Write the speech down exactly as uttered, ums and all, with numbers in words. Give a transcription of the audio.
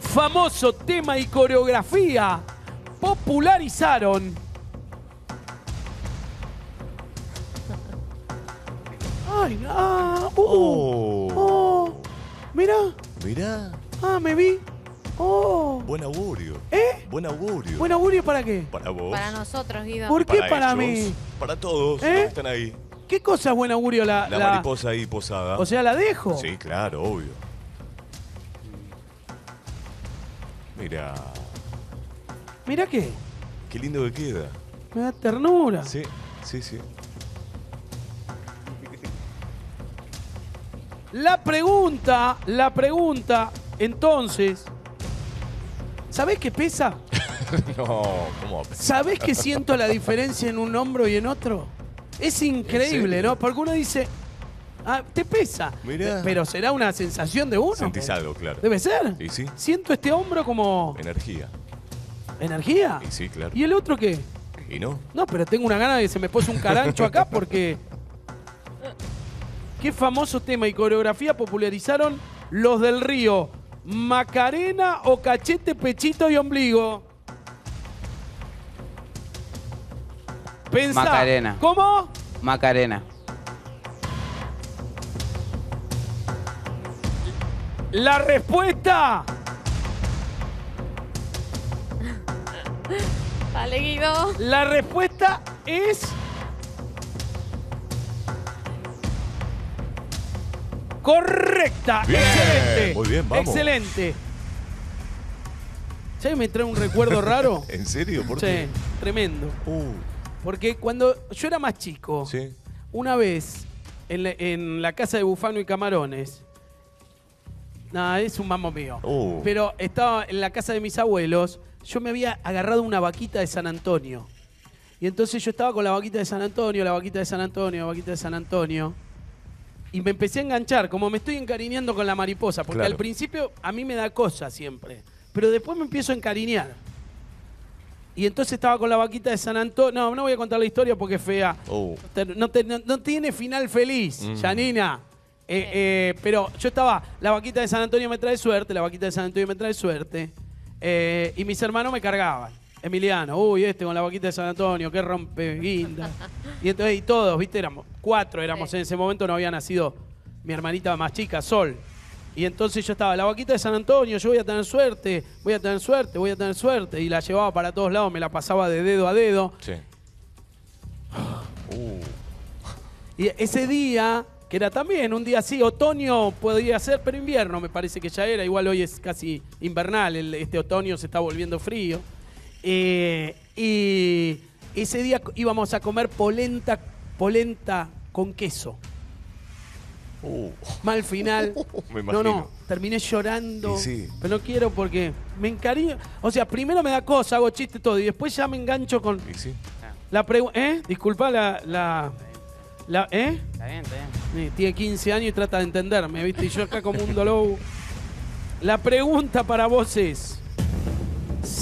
famoso tema y coreografía popularizaron? Ay, ah, uh, Oh. oh, mira, Mirá. ah, me vi. Oh, Buen augurio. ¿eh? Buen augurio. ¿Buen augurio para qué? Para vos. Para nosotros, Guido. ¿Por qué para para ellos, mí? Para todos ¿Eh? los que están ahí. ¿Qué cosa es buen augurio la, La, la- mariposa ahí posada. O sea, la dejo. Sí, claro, obvio. Mira, Mira qué, qué lindo que queda. me da ternura. Sí, sí, sí. La pregunta, la pregunta, entonces, ¿sabés qué pesa? No, ¿cómo? ¿Sabés que siento la diferencia en un hombro y en otro? Es increíble, serio? ¿no? Porque uno dice, ah, te pesa. Mirá. Pero será una sensación de uno. Sentís pues. algo, claro. Debe ser. Y sí. Siento este hombro como Energía. energía. Y sí, claro. ¿Y el otro qué? ¿Y no? No, pero tengo una gana de que se me pose un carancho acá porque... ¿Qué famoso tema y coreografía popularizaron los del Río? ¿Macarena o cachete, pechito y ombligo? Pensá. Macarena. ¿Cómo? Macarena. La respuesta... Dale, Guido. La respuesta es... correcta. Bien, Excelente. muy bien, vamos. Excelente. ¿Sabes? Me trae un recuerdo raro. ¿En serio? ¿Por Sí, qué? tremendo. Uh, Porque cuando yo era más chico, sí. una vez en la, en la casa de Bufano y Camarones, nada, es un mambo mío, Uh. pero estaba en la casa de mis abuelos, yo me había agarrado una vaquita de San Antonio. Y entonces yo estaba con la vaquita de San Antonio, la vaquita de San Antonio, la vaquita de San Antonio. Y me empecé a enganchar, como me estoy encariñando con la mariposa, porque Claro. al principio a mí me da cosa siempre, pero después me empiezo a encariñar. Y entonces estaba con la vaquita de San Antonio. No, no voy a contar la historia porque es fea. Uh. Te- No, te- no- no tiene final feliz, Mm. Janina. Eh, eh, pero yo estaba, la vaquita de San Antonio me trae suerte, la vaquita de San Antonio me trae suerte. Eh, y mis hermanos me cargaban. Emiliano, uy, este con la vaquita de San Antonio, qué rompe guinda. Y entonces, y todos, viste, éramos cuatro, éramos Sí. en ese momento, no había nacido mi hermanita más chica, Sol. Y entonces yo estaba, la vaquita de San Antonio, yo voy a tener suerte, voy a tener suerte, voy a tener suerte. Y la llevaba para todos lados, me la pasaba de dedo a dedo. Sí. Uh. Y ese día, que era también un día así, otoño podría ser, pero invierno me parece que ya era. Igual hoy es casi invernal, el- este otoño se está volviendo frío. Eh, y ese día íbamos a comer polenta, polenta con queso. Uh. Mal final. Me No, imagino. no, terminé llorando. Y sí. Pero no quiero porque me encariño. O sea, primero me da cosa, hago chiste todo, y después ya me engancho con ¿Y sí? la pregunta. ¿Eh? Disculpa la, la, la. ¿Eh? Está bien, está bien. Eh, Tiene quince años y trata de entenderme, ¿viste? Y yo acá como un dolor. La pregunta para vos es: